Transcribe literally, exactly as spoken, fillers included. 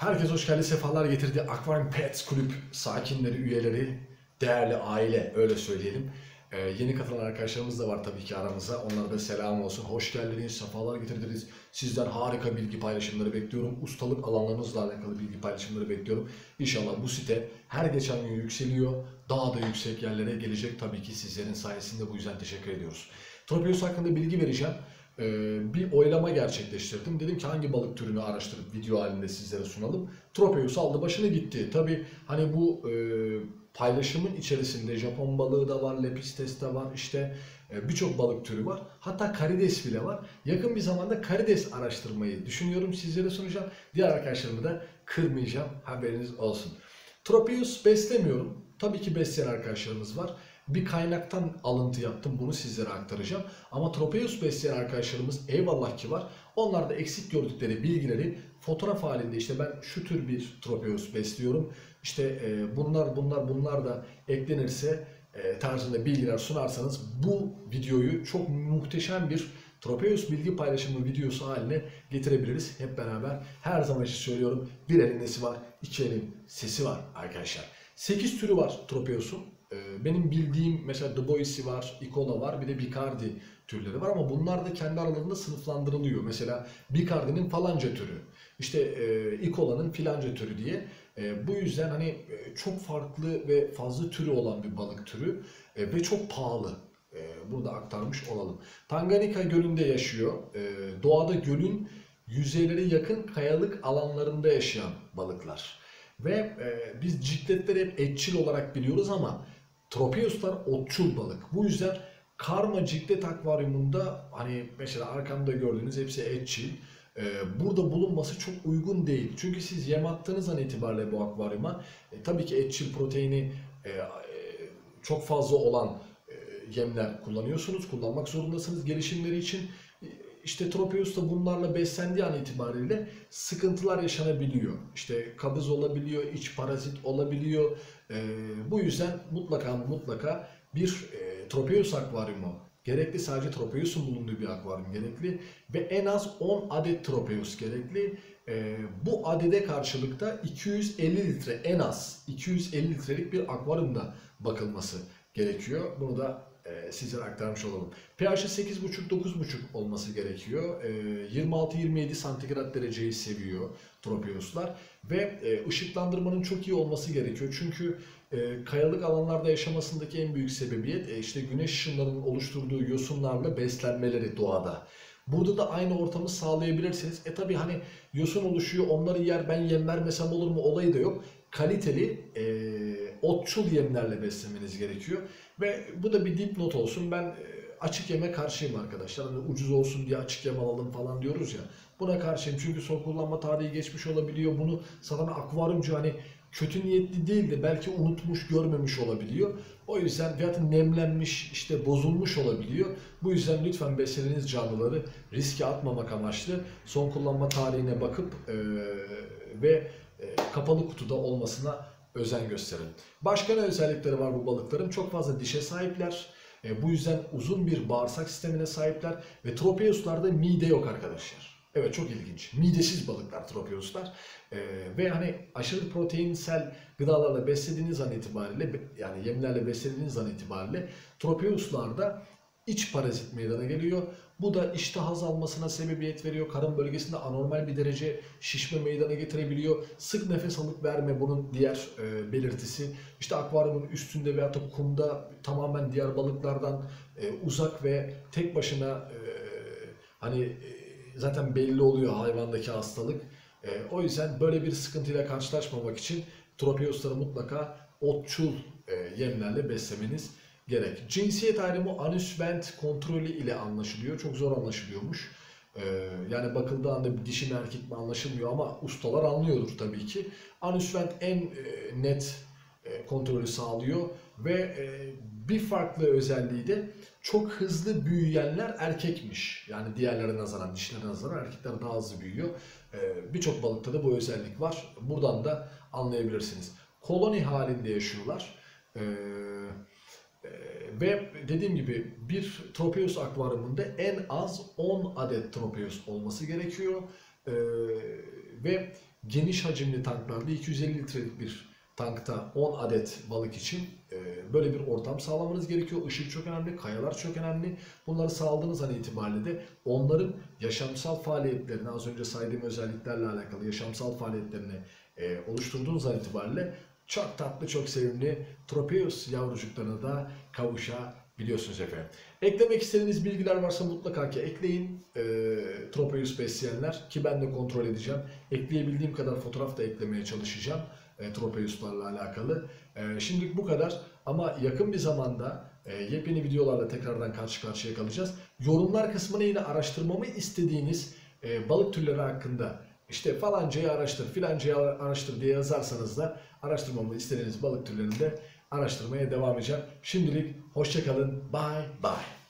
Herkes hoş geldi, sefalar getirdi. Aquarium Pets Kulüp sakinleri, üyeleri, değerli aile öyle söyleyelim. Ee, yeni katılan arkadaşlarımız da var tabii ki aramıza. Onlara da selam olsun. Hoş geldiniz, sefalar getirdiniz. Sizden harika bilgi paylaşımları bekliyorum. Ustalık alanlarınızla alakalı bilgi paylaşımları bekliyorum. İnşallah bu site her geçen gün yükseliyor. Daha da yüksek yerlere gelecek tabii ki sizlerin sayesinde. Bu yüzden teşekkür ediyoruz. Tropeus hakkında bilgi vereceğim. Bir oylama gerçekleştirdim. Dedim ki hangi balık türünü araştırıp video halinde sizlere sunalım. Tropeus aldı başını gitti. Tabi hani bu e, paylaşımın içerisinde Japon balığı da var, lepistes de var, işte e, birçok balık türü var. Hatta karides bile var. Yakın bir zamanda karides araştırmayı düşünüyorum, sizlere sunacağım. Diğer arkadaşlarımı da kırmayacağım, haberiniz olsun. Tropeus beslemiyorum. Tabii ki besleyen arkadaşlarımız var. Bir kaynaktan alıntı yaptım, bunu sizlere aktaracağım. Ama Tropeus besleyen arkadaşlarımız eyvallah ki var. Onlar da eksik gördükleri bilgileri fotoğraf halinde, işte ben şu tür bir Tropeus besliyorum, İşte e, bunlar bunlar bunlar da eklenirse e, tarzında bilgiler sunarsanız bu videoyu çok muhteşem bir Tropeus bilgi paylaşımı videosu haline getirebiliriz hep beraber. Her zaman için söylüyorum, bir elin nesi var, iki elin sesi var arkadaşlar. sekiz türü var Tropeus'un. Benim bildiğim mesela The Boysi var, Icola var, bir de Bicardi türleri var ama bunlar da kendi aralarında sınıflandırılıyor. Mesela Bicardi'nin falanca türü, işte e, Icola'nın filanca türü diye. E, bu yüzden hani e, çok farklı ve fazla türü olan bir balık türü e, ve çok pahalı. E, burada aktarmış olalım. Tanganyika Gölü'nde yaşıyor. E, doğada gölün yüzeyleri yakın kayalık alanlarında yaşayan balıklar. Ve e, biz cikletleri hep etçil olarak biliyoruz ama Tropeus'lar otçul balık. Bu yüzden Karma Ciklet Akvaryumunda hani mesela arkamda gördüğünüz hepsi etçil. Ee, burada bulunması çok uygun değil. Çünkü siz yem attığınız an itibariyle bu akvaryuma e, tabii ki etçil proteini e, e, çok fazla olan e, yemler kullanıyorsunuz. Kullanmak zorundasınız gelişimleri için. E, İşte Tropeus da bunlarla beslendiği an itibariyle sıkıntılar yaşanabiliyor. İşte kabız olabiliyor, iç parazit olabiliyor. Ee, bu yüzden mutlaka mutlaka bir e, Tropeus akvaryumu gerekli. Sadece Tropeus'un bulunduğu bir akvaryum gerekli. Ve en az on adet Tropeus gerekli. Ee, bu adede karşılıkta iki yüz elli litre, en az iki yüz elli litrelik bir akvaryumda bakılması gerekiyor. Bunu da e, sizlere aktarmış olalım. pH'i sekiz buçuk dokuz buçuk olması gerekiyor. E, yirmi altı yirmi yedi santigrat dereceyi seviyor Tropeus'lar. Ve e, ışıklandırmanın çok iyi olması gerekiyor. Çünkü e, kayalık alanlarda yaşamasındaki en büyük sebebiyet e, işte güneş ışınlarının oluşturduğu yosunlarla beslenmeleri doğada. Burada da aynı ortamı sağlayabilirsiniz. E tabi hani yosun oluşuyor, onları yer, ben yem vermesem olur mu olayı da yok. Kaliteli e, otçul yemlerle beslemeniz gerekiyor. Ve bu da bir dipnot olsun. Ben e, açık yeme karşıyım arkadaşlar. Hani ucuz olsun diye açık yem alalım falan diyoruz ya. Buna karşıyım çünkü son kullanma tarihi geçmiş olabiliyor. Bunu satan akvaryumcu hani kötü niyetli değil de belki unutmuş, görmemiş olabiliyor. O yüzden fiyatı nemlenmiş, işte bozulmuş olabiliyor. Bu yüzden lütfen beslediğiniz canlıları riske atmamak amaçlı son kullanma tarihine bakıp e, ve e, kapalı kutuda olmasına özen gösterin. Başka ne özellikleri var bu balıkların? Çok fazla dişe sahipler. E, bu yüzden uzun bir bağırsak sistemine sahipler ve Tropeus'larda mide yok arkadaşlar. Evet, çok ilginç. Midesiz balıklar Tropeus'lar. Ee, ve hani aşırı proteinsel gıdalarla beslediğiniz an itibariyle, yani yemlerle beslediğiniz an itibariyle Tropeus'larda iç parazit meydana geliyor. Bu da iştah azalmasına sebebiyet veriyor. Karın bölgesinde anormal bir derece şişme meydana getirebiliyor. Sık nefes alıp verme bunun diğer e, belirtisi. İşte akvaryumun üstünde veya da kumda tamamen diğer balıklardan e, uzak ve tek başına e, hani e, zaten belli oluyor hayvandaki hastalık. E, o yüzden böyle bir sıkıntıyla karşılaşmamak için Tropeus'ları mutlaka otçul e, yemlerle beslemeniz gerek. Cinsiyet ayrımı anüs vent kontrolü ile anlaşılıyor. Çok zor anlaşılıyormuş. E, yani bakıldığı anda dişi mi erkek mi anlaşılmıyor ama ustalar anlıyordur tabii ki. Anüs vent en e, net e, kontrolü sağlıyor ve e, bir farklı özelliği de çok hızlı büyüyenler erkekmiş. Yani diğerlerine nazaran, dişilere nazaran erkekler daha hızlı büyüyor. Ee, Birçok balıkta da bu özellik var. Buradan da anlayabilirsiniz. Koloni halinde yaşıyorlar. Ee, ve dediğim gibi bir Tropeus akvaryumunda en az on adet Tropeus olması gerekiyor. E, ve geniş hacimli tanklarda iki yüz elli litrelik bir tankta on adet balık için e, böyle bir ortam sağlamanız gerekiyor. Işık çok önemli, kayalar çok önemli. Bunları sağladığınız an itibariyle de onların yaşamsal faaliyetlerini, az önce saydığım özelliklerle alakalı yaşamsal faaliyetlerini e, oluşturduğunuz an itibariyle çok tatlı, çok sevimli Tropeus yavrucuklarına da kavuşabiliyorsunuz efendim. Eklemek istediğiniz bilgiler varsa mutlaka ki ekleyin. E, Tropeus besleyenler, ki ben de kontrol edeceğim. Ekleyebildiğim kadar fotoğraf da eklemeye çalışacağım. E, Tropeus'larla alakalı. E, şimdilik bu kadar ama yakın bir zamanda e, yepyeni videolarla tekrardan karşı karşıya kalacağız. Yorumlar kısmına yine araştırmamı istediğiniz e, balık türleri hakkında işte falancayı araştır, filancayı araştır diye yazarsanız da araştırmamı istediğiniz balık türlerini de araştırmaya devam edeceğim. Şimdilik hoşça kalın. Bye bye.